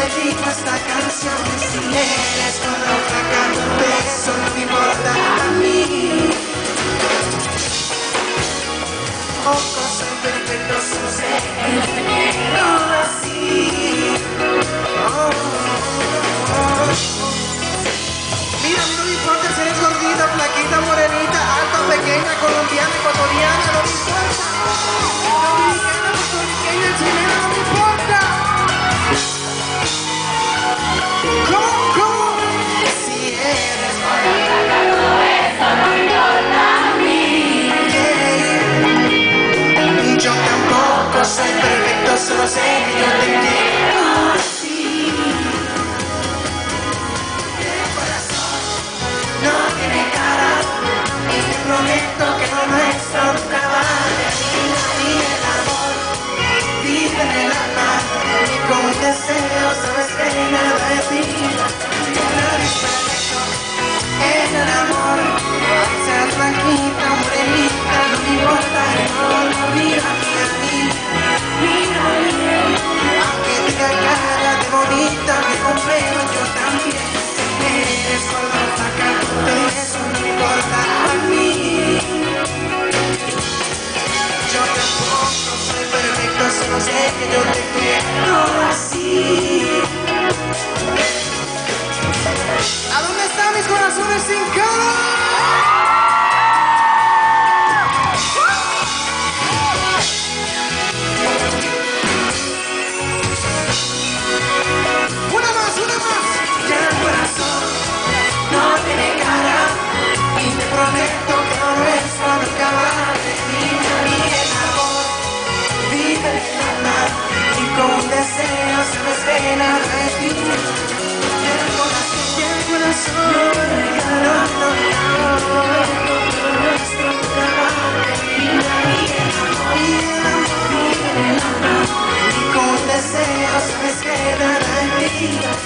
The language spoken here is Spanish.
dedico esta canción. Si eres con otra cama, eso no me importa a mí. Poco soy perfecto, solo sé que yo te quiero así. Mira, a mí no me importa si eres gordita, flaquita, morenita, alta, pequeña, colombiana, ecuatoriana, no me importa. Dominicana, puertorriqueña, chilena, no me importa. ¿Cómo? Si eres bonita, todo eso no me importa a mí. Yeah. Yo tampoco soy perfecto, solo sé que yo te quiero así. El corazón no tiene cara y te prometo que lo nuestro nunca va a terminar. Y el amor vive en el alma y con un deseo sabes que nada es vida. Nadie es perfecto en el amor, seas blanquita, morenita, no me importa el color. Mira, aunque tenga cara de bonita, me comprendo yo también. Eres color flaca, pero eso no me importa a mí. Yo tampoco soy perfecto, solo sé que yo te quiero así. ¿A dónde están mis corazones sin cara? Una más. Ya el corazón no tiene cara y te prometo que lo nuestro nunca va a terminar. Y el amor vive en el alma y con un deseo sabes que nada es vida. Ya el corazón no tiene cara, lo nuestro nunca va a terminar. Y el amor vive en el alma y con un deseo sabes que nada es vida.